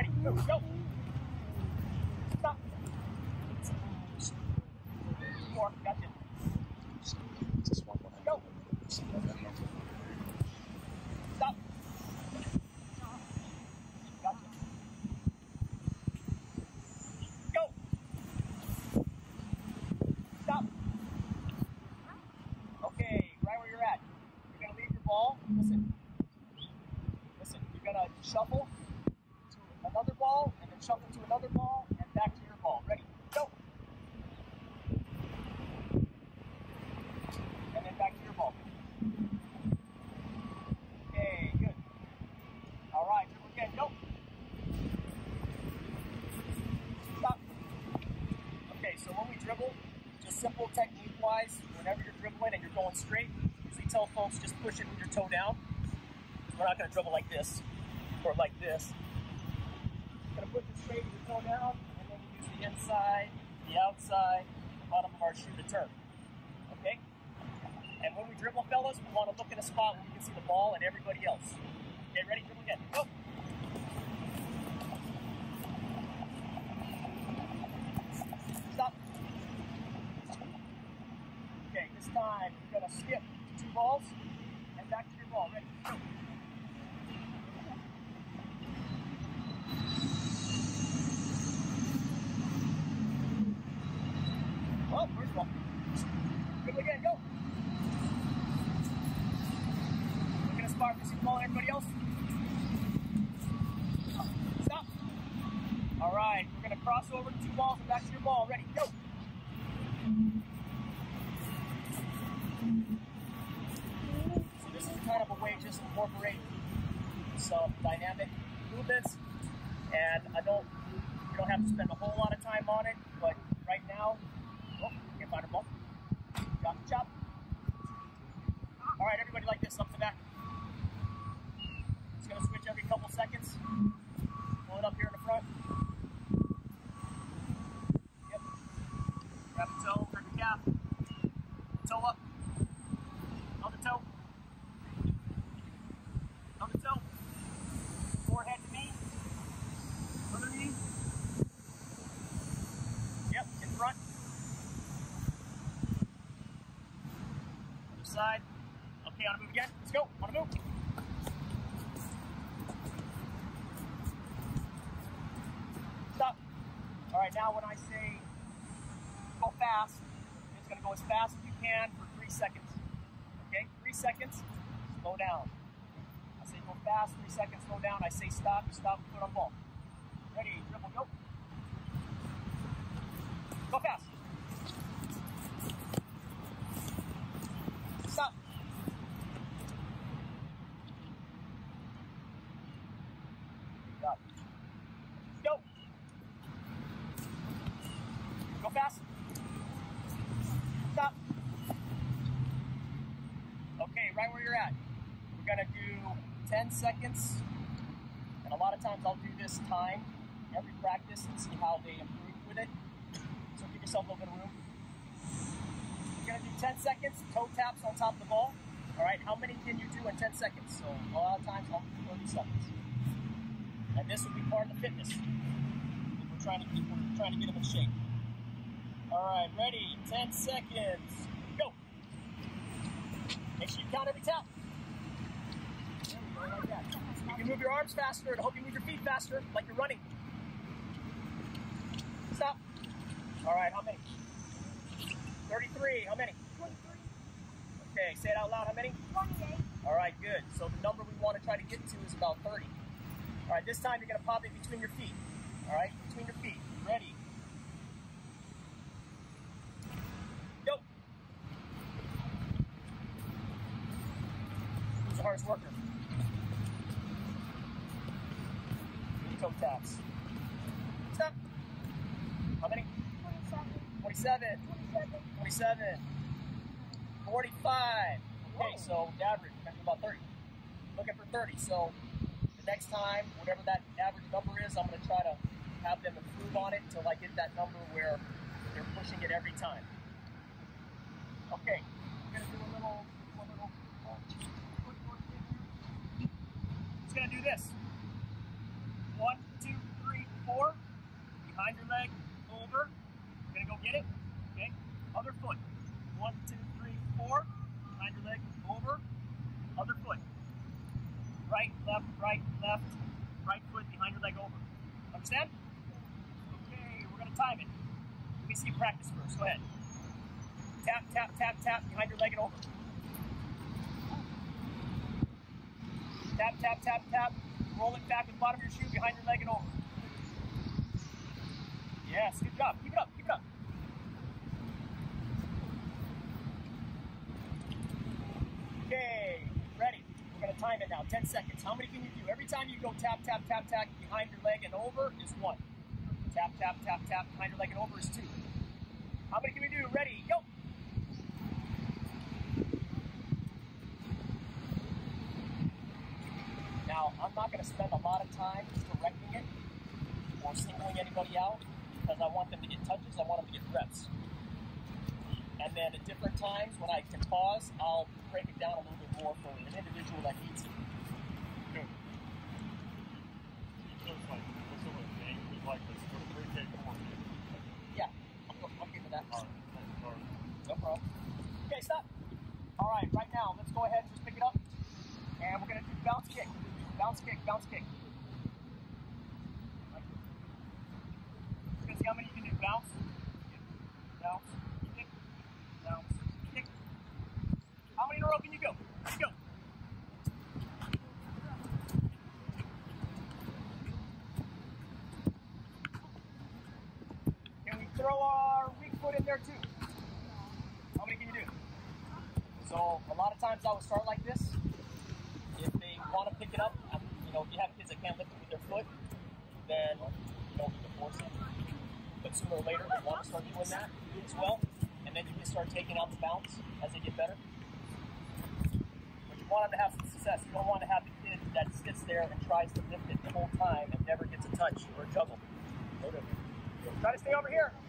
Ready, go, go. Stop. More, gotcha. Just one more. Go. Stop. Gotcha. Go. Stop. Okay, right where you're at. You're gonna leave your ball. Listen. You're gonna shuffle to another ball, and then shuffle to another ball, and back to your ball. Ready? Go. And then back to your ball. Okay, good. All right, dribble again. Go. Stop. Okay, so when we dribble, just simple technique-wise, whenever you're dribbling and you're going straight, usually tell folks just push it with your toe down. We're not going to dribble like this or like this. We're going to push it straight with your toe down, and then we use the inside, the outside, the bottom of our shoe to turn. Okay? And when we dribble, fellas, we want to look in a spot where we can see the ball and everybody else. Okay, ready? Dribble again. Go! Stop. Okay, this time you're going to skip to 2 balls and back to your ball. Ready? Go! Well, first of all, dribble again, go! Look at a spot for the ball and everybody else. Stop. All right, we're going to cross over to 2 balls and back to your ball. Ready, go! So this is kind of a way just to incorporate some dynamic movements, and you don't have to spend a whole lot of time on it, but right now, can't find a ball. Drop the chop. All right, everybody like this, up to back. It's going to switch every couple seconds. Pull it up here in the front. Yep. Grab the toe, grab the calf. Toe up. Other toe. Other toe. Forehead to knee. Other knee. Yep, in front. Other side. Okay, on a move again. Let's go. On a move. Stop. All right, now when I say go fast, it's going to go as fast as you can for 3 seconds. Okay, 3 seconds, slow down. I say go fast, 3 seconds, slow down. I say stop, you stop, put on ball. Ready, dribble, go. Go fast. Stop. Stop. Go. Go fast. Stop. Okay, right where you're at. We're gonna do 10 seconds. And a lot of times I'll do this time every practice and see how they improve with it. So give yourself a little bit of room. We're gonna do 10 seconds, toe taps on top of the ball. All right, how many can you do in 10 seconds? So a lot of times I'll do 30 seconds. And this will be part of the fitness. We're trying to get them in shape. All right, ready, 10 seconds, go. Make sure you count every tap. There we go, like that. You can move your arms faster to help you move your feet faster, like you're running. Stop. All right, how many? 33, how many? 23. Okay, say it out loud, how many? 28. All right, good. So the number we want to try to get to is about 30. All right, this time you're going to pop it between your feet. All right, between your feet. Ready? Go. Who's the hardest worker? Toe taps. Stop. How many? 27. 27. 27. 45. Okay, so the average, that's about 30. Looking for 30. So the next time, whatever that average number is, I'm going to try to have them improve on it until I get that number where they're pushing it every time. Okay, we're going to do a little it's going to do this. 1, 2, 4. Behind your leg, over. You're gonna go get it. Okay. Other foot. 1, 2, 3, 4. Behind your leg, over. Other foot. Right, left, right foot behind your leg over. Understand? Okay, we're gonna time it. Let me see you practice first. Go ahead. Tap, tap, tap, tap behind your leg and over. Tap, tap, tap, tap. Roll it back with the bottom of your shoe behind your leg and over. Yes, good job. Keep it up, keep it up. Okay, ready. We're gonna time it now, 10 seconds. How many can you do? Every time you go tap, tap, tap, tap behind your leg and over is 1. Tap, tap, tap, tap behind your leg and over is 2. How many can we do? Ready, go. Now, I'm not gonna spend a lot of time directing it or singling anybody out because I want them to get touches, I want them to get reps. And then at different times when I can pause, I'll break it down a little bit more for an individual that needs it. Good. It's like, what's the thing? It's like this sort of 3K 4. Yeah, I'm okay with that. All right. No problem. Okay, stop. All right, right now, let's go ahead and just pick it up. And we're gonna do bounce kick. Bounce kick, bounce kick. We're gonna see how many you can do. Bounce, bounce, kick, bounce, kick. How many in a row can you go? Let's go. Can we throw our weak foot in there too? How many can you do? So a lot of times I would start like this. If they want to pick it up, you know, if you have kids that can't lift it with their foot, then you don't need to force it. But sooner or later, they want to start doing that as well. And then you can start taking out the bounce as they get better. But you want them to have some success. You don't want to have the kid that sits there and tries to lift it the whole time and never gets a touch or a juggle. Try to stay over here.